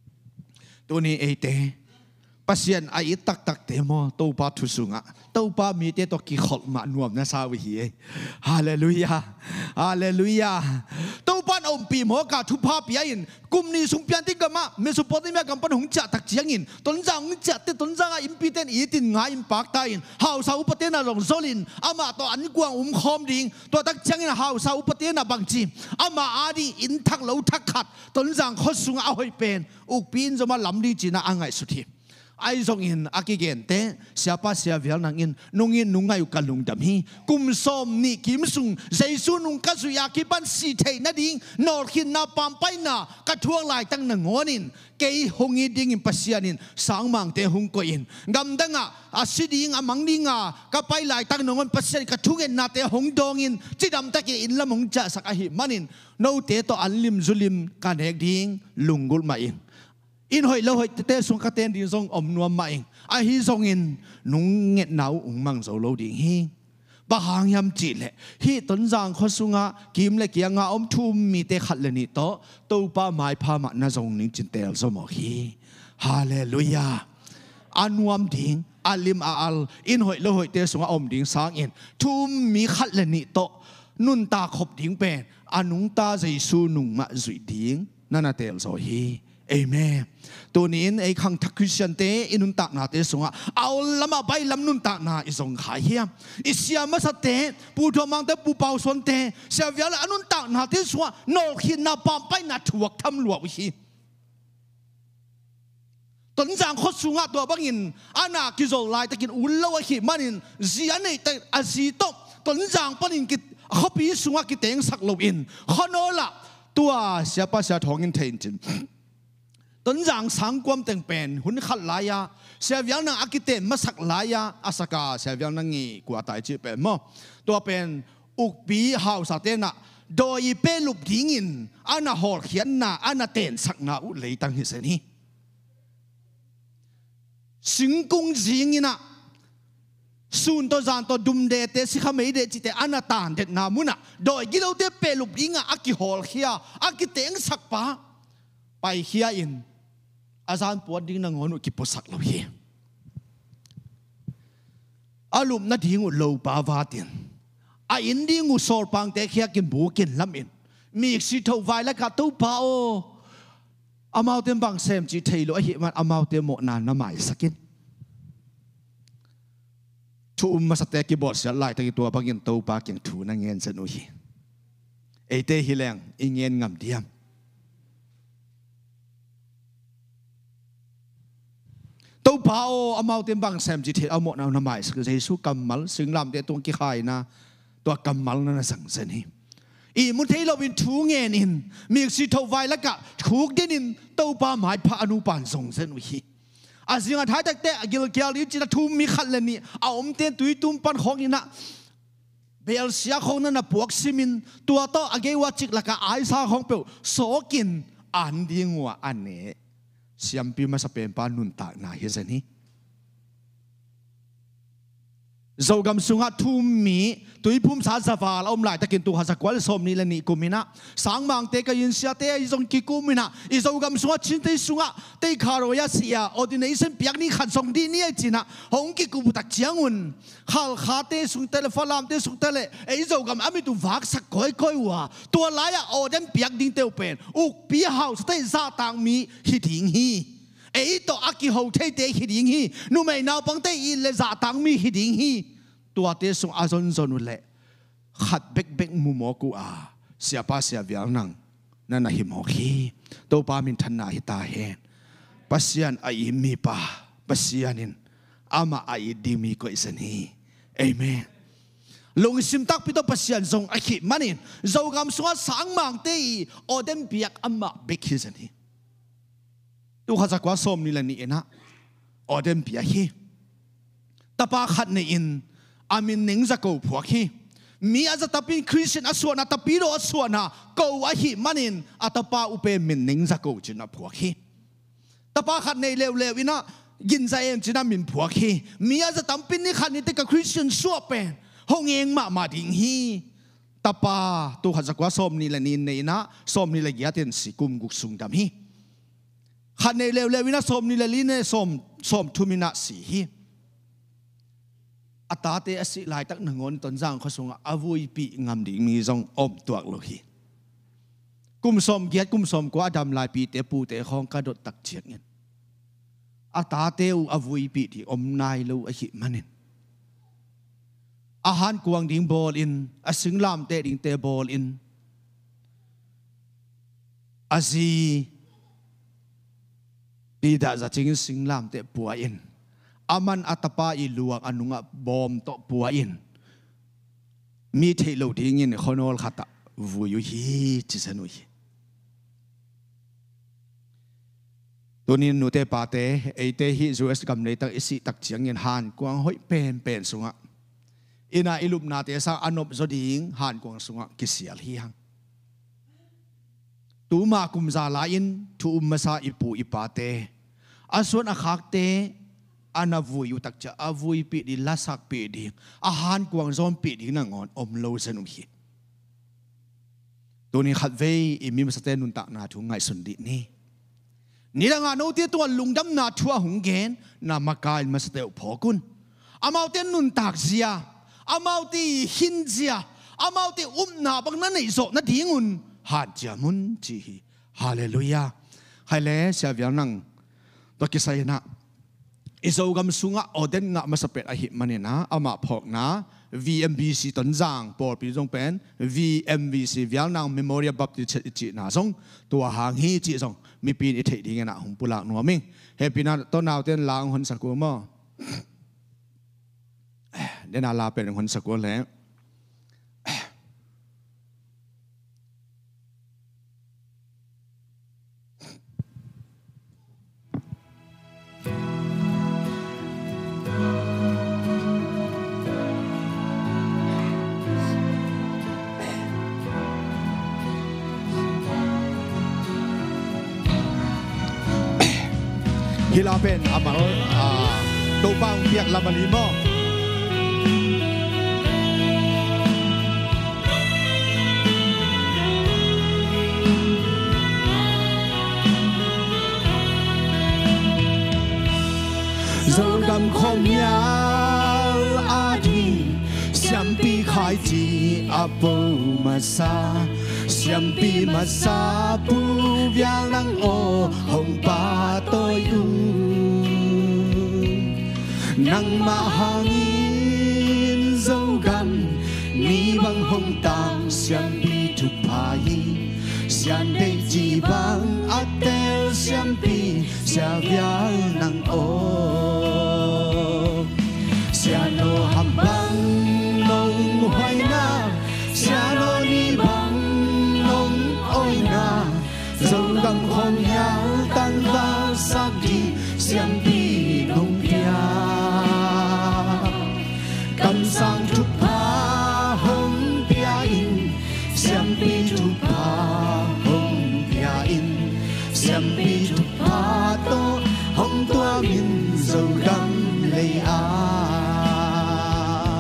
tôi ni ấy te, pasien ai tak tak te mo, tôi ba thu sung à, tôi ba mi te to ki khol ma nuam na sao hi, hallelujah, hallelujah, tôi ba ông pi mo cả thu pa pi in cùng ni sung pian tích mà mình sung body mình cầm pan hung chặt tắc chiang in tuấn giang hung chặt te tuấn giang im pi ten ý tin ngay im bạc tai in hào sao upate na long zolin ama to an quang khom ding to tắc chiang in hào sao upate na bang chim ama adi in thak lâu thak khát tuấn giang khot sung a hoi pen uk pin zo ma lam di china angai suthi ai zong in akigen te siapa sia vial nang in nungin nungai kalung dam hi kum som ni kim sung jaisu nung ka su ya ki ban si thei na ding nor khin na pam pai na ka thuang lai tang na ngonin kei hongi ding in pasianin sang mang te hung ko in gam danga asiding amang dinga ka pai lai tang nongon pasian ka thungen na te hong dong in chidam ta ki in lamong cha sak a hi manin no te to anlim zulim ka nek ding lungul ma in in hoi lo hoi te sung ka ten di zong om nuam ma ing a hi zong in nung nget nau ung mang zo lo ding hi ba hang yam chi le hi ton jang kho sunga kim le kia nga om thum mi te khat le ni to pa mai pha ma na zong ning chin tel zo mo hi hallelujah anuam ding alim a al in hoi lo hoi te sunga om ding sang in thum mi khat le ni to nun ta khop ding pen anung ta jesu nung ma zui ding nana tel zo hi amenตัวนี้ไอ้ขังทักคริสเตียนเตอินุนตักนาเตสงะเอาละมาไปลำนุนตักนาอิสงขายเฮียอิเสียมาสเตปูทมังเตปูเปาสวนเตเสียวิลาอนุนตักนาเตสงะโนขินนาปามไปนาถวกทำหลวกวิธีตนจางขดสุงะตัวบังอินอานากิโซไลตะกินอุลละวะขิมันินเสียในแต่อาศีตบตนจางปนินกิเขาปีสุงะกิเตงสักลบอินขโนละตัวเสียปัสยาทองอินเทนจินต้นจางสังความแต่งเป็นหุ่นขัดลายาเสียวิลนังอากิเตมาสักลายาอาสกาเสียวิลนังงี้กว่าตายจีเป็นมั้งตัวเป็นอุกปีหาวสาเตนะโดยเป็นลูกดิ้งินอันน่ะหอดเขียนน่ะอันน่ะเต้นสักน่ะอุเลยตั้งหิเสนีสิงกุงจิงินะส่วนตัวจานตัวดุมเดเตสิขไม่เดจิเตอันน่ะตานเด็ดนามุนะโดยกิโลเตเป็นลูกดิ้งอ่ะอากิหอดเขียอากิเต้งสักปะไปเขียอินอาจารย์ปวดดิ้งนางอนุกิปสักเราเฮียอารมณ์นัดดิ้งอุโลปาวาตินอาอินดิ้งอุโซลปังเตะเขียกินบูกินลำอินมีสิทธิ์ไว้แล้วก็ตู้เปล่าอามาเต็มบางเซมจีเทโลเฮียมันอามาเต็มหมดนานน้ำใหม่สักินชูมาสเตกิบอดเสียลายตะกี้ตัวบางยินตู้ปากินถูนั่งเงินสนุยเอเตฮิแรงอิงเงินงำเดียมตัวเผาเอามาเต็มบางแซมจิตเอาหมดเอาหน้าใหม่สักเจสุกำมัลซึ่งลำเดียตัวกี่ขายนะตัวกำมัลนั่นสั่งเสนีอีมุทัยเราเป็นทูเงินอินมีสิทธิ์ไว้แล้วก็ถูกเดินตัวป้าหมายพระอนุปานส่งเสนวิอาสิ่งท้ายแต่กิลเกียลิจิตทุ่มมีขัดเลนี่เอาอมเตียนตุยตุ้มปันของนี่นะเบลเซียของนั่นนะพวกซิมินตัวโตอเกวัจิกแล้วก็ไอซ่าของเปลวโสกินอันดีงัวอันเน่เสียมปีมาสเปนปานุนตากนาเฮเซนี dầu gam sunga thum mi tui phum sa zaval om lai takin tu hasa kwal som ni lani kumina sang mang te ka yin sia te izong ki kumina i dầu gam sunga chin te sunga te kharo ya sia ordination piak ni khan song di ni china hong ki ku tak chiangun khal kha te sung tele falam te sung tele e dầu gam ami tu vak sak koi koi wa tu la ya odem piak ding te pen uk pi house te za tang mi hi ting hi e to aki ho te te hi ding hi nu mai naw pang te i le za tang mi hi ding hi tua te sung azon zon le khat bek bek mu mo ku a sia pa sia viang nang na na hi mo khi to pa min than na hi ta hen pasian ai mi pa pasianin ama ai di mi ko isan hi amen lung sim tak pito pasian zong a khi manin zo gam sunga sang mang te odem biak ama bek hi san hi tu kha zakwa som ni la ni ena odem biak hi tapa khat ne in amin ning za ko phwa khi mi aza tapin Christian aswana tapiro aswana ko a hi manin atapa upe min ning za ko china phwa khi tapa khat nei lew lew ina gin za em china min phwa khi mi aza tampin ni khat ni te ka Christian suwa pen hong eng ma ding hi tapa tu kha zakwa som ni la ni nei na som ni la giaten sikum guk sung dam hi khat nei lew lew ina som ni la li ne som thumina si hi atate asi lai tak nangon ton jang khosunga avui pi ngam ding mi jong om tuak lo hi kum som giat kum som ko adam lai pi te pu te khong ka dot tak chiat ngin atate u avui pi thi om nai lo a hi manin ahan kuang ding bol in asing lam te ding te bol in azi pi da za ching sing lam te puai in aman atapa iluang anunga bom to puain mi thelo ding in khonol khata vuyu hi chisanu hi tunin nute pate ate hi us gam nei tak isi tak chiang in han kuang hoi pen sunga ina ilup na te sa anop zoding han kuang sunga kisial hi hang tuma kumza la in tu masa ipu ipate aswan akhak te anavui utak cha avui pi di lasak pi di ahan kuang zom pi di nangon om lo sanum hi tuni khat ve imi masate nun tak na thu ngai sun di ni ranga no te to lungdam na thua hung gen na makail masate phokun amau ten nun tak zia amau ti hin zia amau ti na bang na nei zo na dingun han jamun chi hallelujah haile sia vyang nang to kisai na iso gam sunga oden nga masapet a hi manena ama phok na VMBC tonjang por pi jong pen VMBC vial nang memorial baptist chi na song tua hang hi chi song mi pin i thei ding na hung pulak no ming happy na to naw ten lang hon sakul mo dena la pen hon sakul le hilapen amal topang piak lamalimo dầu gam khom yal adi xiam pi khai ji apo masa xiam pi masa pu vial nang o hong pa tôi u nang ma hangin dầu gam mi bang hong tang xiam pi tu pai xian de ji bang atel xiam pi sia vial nang o siano hambang nong hoai na siano ni bang nong oi na dầu gam khom yal tan va sak di xiam pi nong pia kam sang tu pa hong pia in xiam pi tu pa hong pia in xiam pi tu pa to hong tua min dầu gam lei a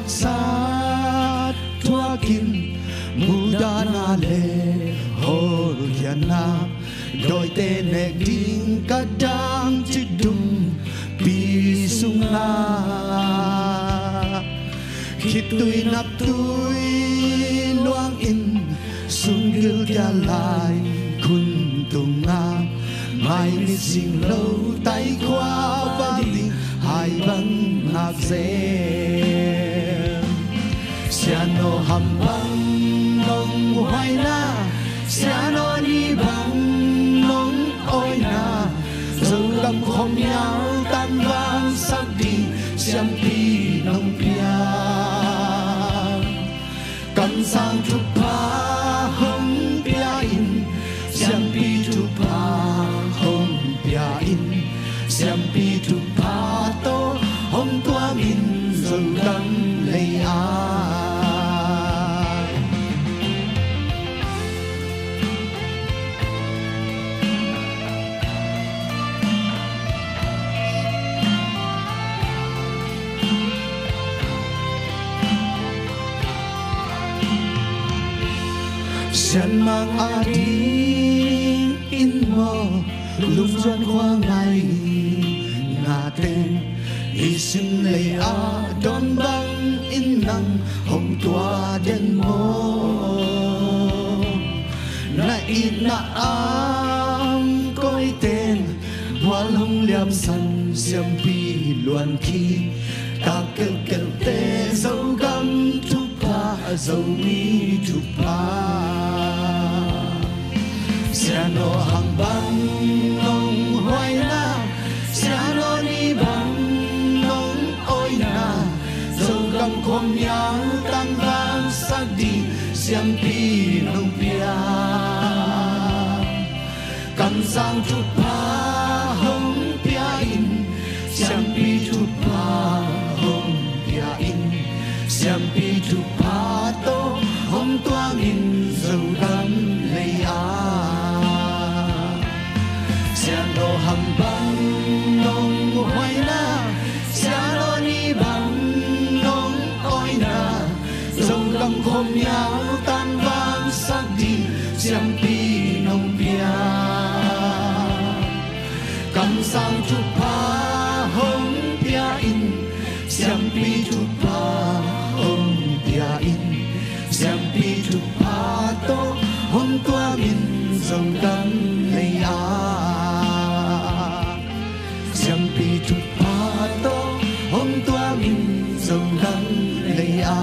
ษาทั่วกินมูดานาเลโฮยานาโดยเตเนกดิ้งกระดังจิตดุมปีสุงาคิดตุยนับตุยลวงอินสุงกิลกาลายคุณตุงาไม่มีสิ่งเลวไต่ขวาบังดิให้บังนักเซเสียโนหัมบังนงไว้นาเสียโนนีบังนงโอยนาสู่กำคมยาวตันวางสักดีเสียงปีนงเปียกันสร้างทุกพาหงเปียอินเสียงปีทุกพาหงเปียอินเสียงปีทุกพาโตหงตัวมินสู่กำเลยอาฉันมังอาดีอินโมลุกจนความไงนาเต็นอิสินเลยอาดอนบังอินนังหงตัวเด่นโมนาอินนาอามก้อยเต็นวัวลงเลียมสันเสียมปีล้วนขีตาเกลเกลเตะเจ้ากำทุกพาเจ้ามีทุกพาเสียโนหังบังนงหวยนาเสียโนนีบังนงโอยนาเจ้ากำคมยาวตั้งบางสักดีเสียงปีนงเปียกำสังทุกพาหงเปียอินเสียงปีทุกพาหงเปียอินเสียงปีทุกพาโตหงตัวมินเจ้ากำเลยอาเสียโนหังบังนงหวยนาเสียโนนีบังนงโอยนาจงกำคมยาวตันวางสักดีเสียงปีนงเปียกำสังทุกพาหงเปียอินเสียงปีทุกพาหงเปียอินเสียงปีทุกพาโตหงตัวมินจงกำเลยอาเสียงปีทุกพาโตหงตัวมินจงกำเลยอา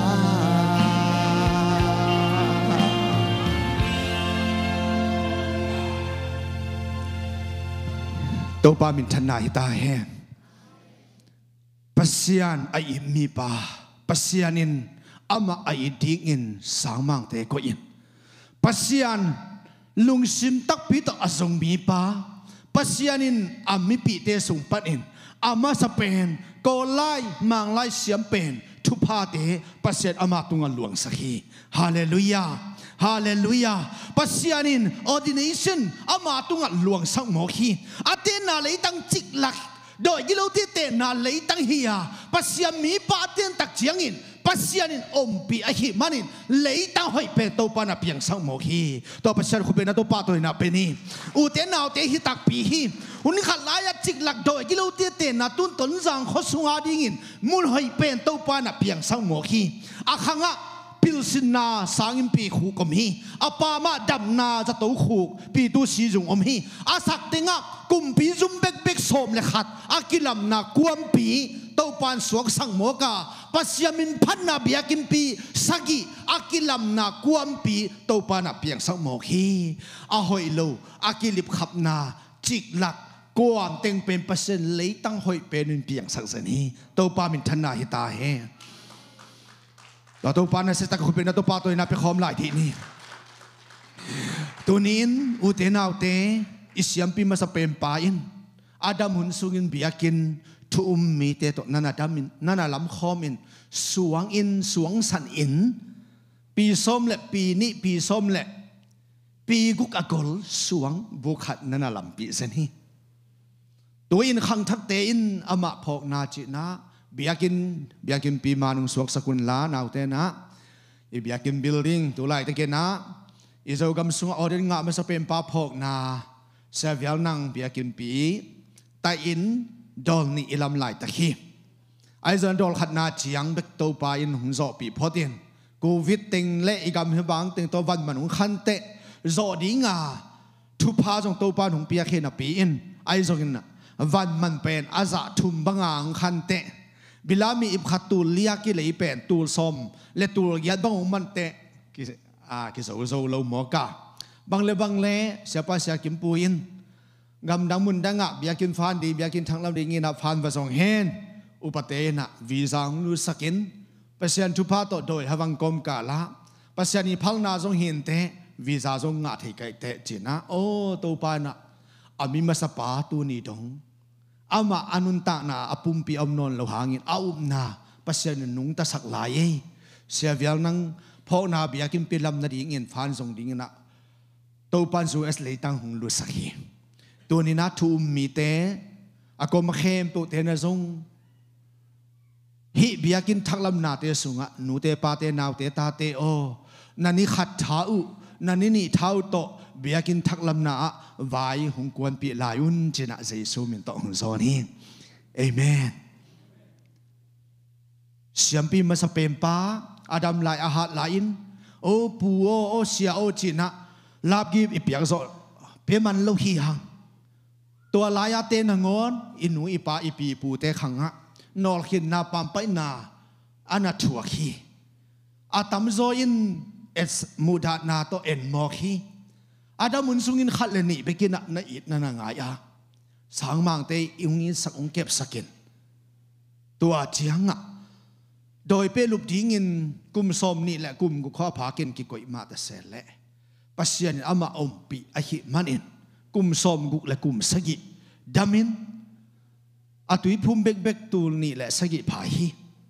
โตปามินทนาฮิตาแห่ปัสยานไอมีปาปัสยานินอามาไอดิ้งอินสางมังเตก็อินปัสยานลุงซิมตักปีตอสงมีปาปัสยานินอามิปีเตสุงปัดอินอามาสเปนโกไลมังไลเสียมเป็นทุพาเตปัสยานอามาตุงหลวงสักฮีฮาเลลูยาฮาเลลูยาปัสยานินออดิเนชันอามาตุงหลวงสักโมฮีอาเตนาเลยตั้งจิกหลักโดยยิโลที่เตนาเลยตั้งเฮียปัสยามีปาเตนตักเจียงอินปัสยานินอมปีอหิมันินเลยตั้งหอยเป็นตัวปานาเปียงสังโมฮีตัวปัสยาคุณเป็นตัวปาตัวนาเป็นนี่อุเตนเอาเตหิตักปีฮีอุนขัดลายจิกหลักโดยยิโลที่เตนาตุนต้นจังขสุงอาดิ่งินมุนหอยเป็นตัวปานาเปียงสังโมฮีอาขังะพิลสินาสังอิมปีขูกอมฮีอาปามาดำนาจะตัวขูกปีตุสีจุงอมฮีอาสักเตงะกุมปีจุมเบกเบกสมเลขัดอากิลำนากวมปีตัวปานสวกสังโมกาปัสยามินพันนาเบียกิมปีสักิอากิลำนากวมปีตัวปานาเปียงสังโมฮีอาหอยโลอากิลิบขับนาจิกหลักกวมเต็งเป็นเปอร์เซ็นต์เลยตั้งหอยเป็นเปียงสังเสนีตัวปามินทนาฮิตาเฮเราตัวปานาเสตะคุณเป็นตัวปาตัวนับไปคอมหลายทีนี่ตัวนี้อุเทนเอาเตอิสยามปีมาสเปนปาอินอาดัมหุนสุงินเบียกินทุมมีเตตนันอาดัมินนันอาลำคอมินสวงอินสวงสันอินปีส้มและปีนี้ปีส้มและปีกุกอากลสวงบุขัดนันอาลำปีเซนีตัวอินขังทักเตอินอามาพอกนาจินา biakin pi manung suak sakun la nau te na biakin building tu lai te ke na izo gam sunga orin nga masa pem pa phok na sa vial nang biakin pi ta in dol ni ilam lai ta khi ai zon dol khat na chiang bek to pa in hung zo pi photin covid ting le igam he bang ting to van manung khan te zo dinga thu pa jong to pa hung pia khe na pi in ai zong na van man pen aza thum bangang khan te bilami ip khatul lia ki lei pen tul som le tul yat bang man te ki zo lo mo ka bang le siapa sia kim puin gam dang mun danga biakin fan di biakin thang lam ding ina fan va song hen upate na visa lu sakin pasian thu pa to doi hawang kom ka la pasian ni phal na jong hin te visa jong nga thei kai te china o to pa na ami masapa tu ni dong ama anunta na apumpi amnon lo hangin aum na pasian nung ta sak lai sia vial nang phok na biakin pilam na ding in fan jong ding na to pan su es le tang hung lu sakhi tu ni na thu mi te akom khem pu te na jong hi biakin thaklam na te sunga nu te pa te naw te ta te o nani khat thau nani ni thau to biakin thaklam na vai hung kwan pi layun china jesu min to hung zoni amen siampi masa pempa adam lai ahat lain o pu o sia o china lap gi ipiak zo pe man lo hi hang to laya te na ngon inu ipa ipi pu te khanga nol khin na pam pai na ana thua khi atam zo in es muda na to en mo khi adamun sungin khat le ni bekina na it na nga ya sang mang te ingin sak ong kep sakin tua chianga doi pe lup dingin kum som ni le kum ku kha pha ken ki koi ma ta se le pasian ama ompi a hi manin kum som gu le kum sagi damin atui phum bek tul ni le sagi phai hi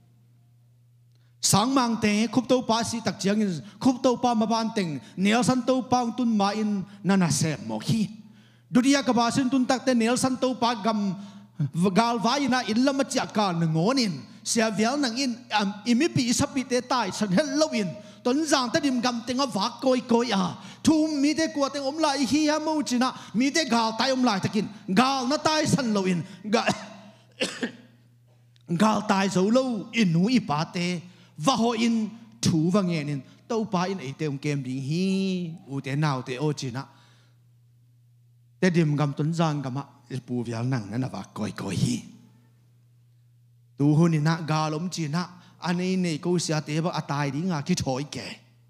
sang mang te khup to pa si tak chiang in khup to pa ma ban teng nel san to pa tun ma in nana se mo hi duria ka ba sin tun tak te nel san to pa gam gal vai na in lama cha ka ngonin sia vial nang in imi pi sapi te tai san hello in ton jang ta dim gam teng a va koi a thum mi te ko teng om lai hi ha mo china mi te gal tai om lai takin gal na tai san lo in gal tai zo lo in nu i pa te va ho in thu va nge nin to pa in ei te ong kem ding hi u te naw te o china te dim gam ton jang gam a pu vial nang na va koi hi tu hu ni na galom china anei nei ko sia te ba atai ding a ki thoi ke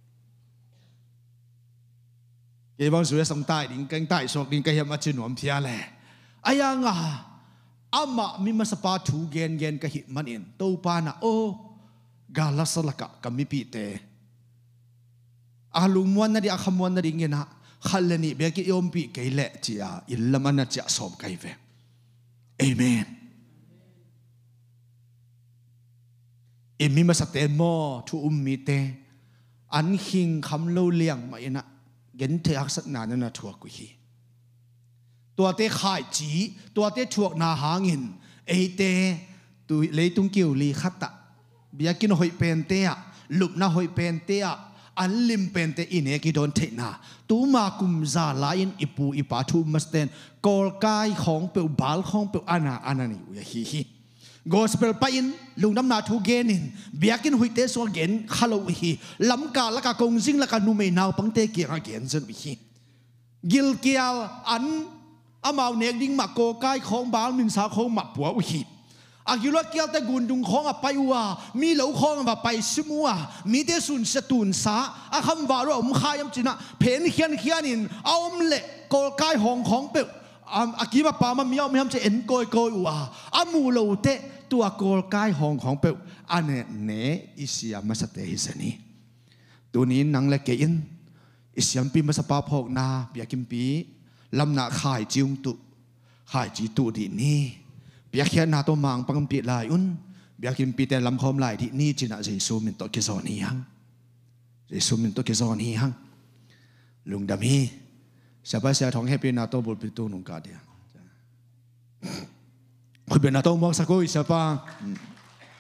bang su song tai ding keng tai sok ding ka hiam a chin nom thia le aya nga ama mi masapa thu gen ka hit man in to pa na o galasalaka kami pi te alumwan na di akhamwan na ding na khalani be ki yom pi ke le chia ilaman na chia sob kai ve amen imi masate mo thu ummi te an hing kham lo liang ma ina gen the ak sat na na thua ku hiตัวเตะขายจีตัวเตะถวกนาหางินเอเตตุเลยตุงเกี่ยวลีขัดตะเบียกินหอยเป็นเตะลุบนาหอยเป็นเตะอันลิมเป็นเตะอินเอกิโดนเทนาตูมากุมซาลายินอิปูอิปาทูมัสเตนกอลกายของเปลบาลของเปลอานานิวฮีฮีกอสเปลไปอินลุงน้ำนาทูเกนินเบียกินหอยเตะสวเกนขลาวฮีลำกาละกากงซิงละกานูเมนาวปังเตะเกียงเกนเซนวิฮีกิลเกียลอันอามาเนกดิ้งมาโกกายของบาลมินสาของมาปัวอุหิอากิโลเกียวแต่กุนดุงของไปว่ามีเหลาของว่าไปสมัวมีเดสุนสตุนสาอาคำว่าเราอมขายมจินะเพนเขียนนินเอาอมเละโกกายของเปลอากิมาปามันมีเอาไม่ทำจะเอ็นโกยว่าอามูโลเตตัวโกกายของเปลอันเนอิสยามาสเตฮิสนีตัวนี้นังเล็กเกินอิสยามปีมาสปาพอกนาเบียกิมปีลำหนักขายจิงตุขายจีตุดีนี่เบียเขียนนาตัวมังปังปีลายอุ่นเบียกินปีแต่ลำคอมลายที่นี่จีน่าเจสุมินโตกิโซนี่ฮังเจสุมินโตกิโซนี่ฮังลุงดามีเสียไปเสียท้องให้เป็นนาตัวบุตรปิตูนุงกาเดียคุณเป็นนาตัวมอกสักกุยเสียปะ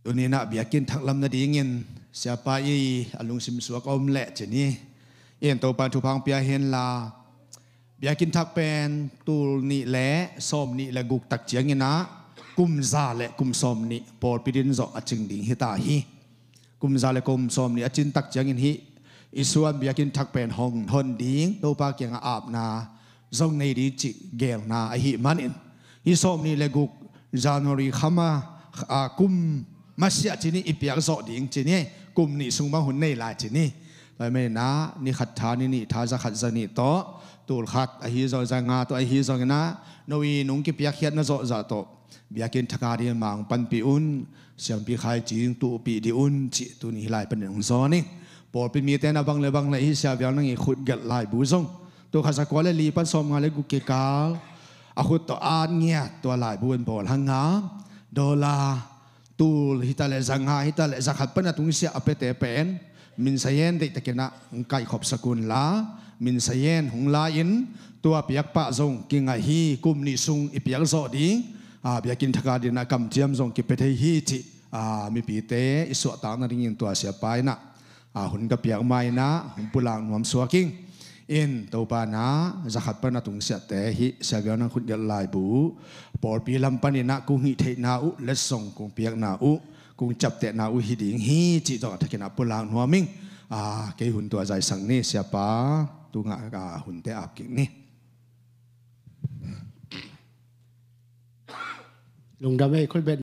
ตัวนี้นะเบียกินทักลำนาดีเงินเสียไปอลุงซิมสวกอมเละเจนี่เอ็นตัวปานทุพังเปียเห็นลาเบียกินทักเป็นตูนี่แหละส้มนี่และกุกตักเจียงเงินนะกุมซาและกุมส้มนี่ปอดปิดินโซอจึงดิ่งฮิตาฮีกุมซาและกุมส้มนี่อจินตักเจียงเงินฮีอิส่วนเบียกินทักเป็นห้องทนดิ่งตัวปาเกียงอาบนาจงในดีจิเกลนาอหิมันอินฮิส้มนี่และกุกจานวรีขมากุมมาเสียจีนี่อีเปียกโซดิ่งจีนี่กุมนี่สุงบังหุ่นในลายจีนี่ไปไม่นะนี่ขัดทานี่ท้าจะขัดจะนี่โตตูลขัดไอฮิโซจะงาตัวไอฮิโซกันนะโนวีนุงกิเปียกเขียนนะโซจะโตเบียกินทักการเรียนมังปันปีอุนเสียงปีขายจีนตูปีดีอุนจีตัวนี้ลายเป็นหนึ่งโซนี่ปอดเป็นมีแต่นะบังเลยบังเลยฮิเสียเบียงนั่งอีขุดเกลลายบูซงตัวข้าศึกว่าเลยลีปันสมงาเลยกุเกกาอาขุดตัวอ่านเงียตัวลายบุญปอดหังงาดอลาตูฮิตาเลจังหาฮิตาเลจักขัดปันตุงเสียอเปเตเป็นมินไซเยนเด็กตะเกนะไก่ขอบสกุลลามินไซเยนหงลาอินตัวเปียกปะจงกิงไอฮีกุมนิสุงอีเปียกโซดิงเปียกินทักการดินะกำเจียมจงกิเปเทฮีจิมีปีเตอิสวตางนาริงินตัวเสียไปนะหุ่นกับเปียกไม้นะหุ่นปุลังนวมสวกิงอินตัวปานะจักขัดปันตุงเสียเตฮิเสียเวียนังขุดเกลลายบูปอดปีลำปันนะกุงหิเทนาอุเลสงกุงเปียกนาอุกุงจับเตนาอุฮิดิงฮีจิตอทักกินาปุลังนัวมิงเกยหุ่นตัวใจสังนี่เสียป้าตัวงะหุ่นเตอาบกิ่งนี่ลุงดำให้คนเป็น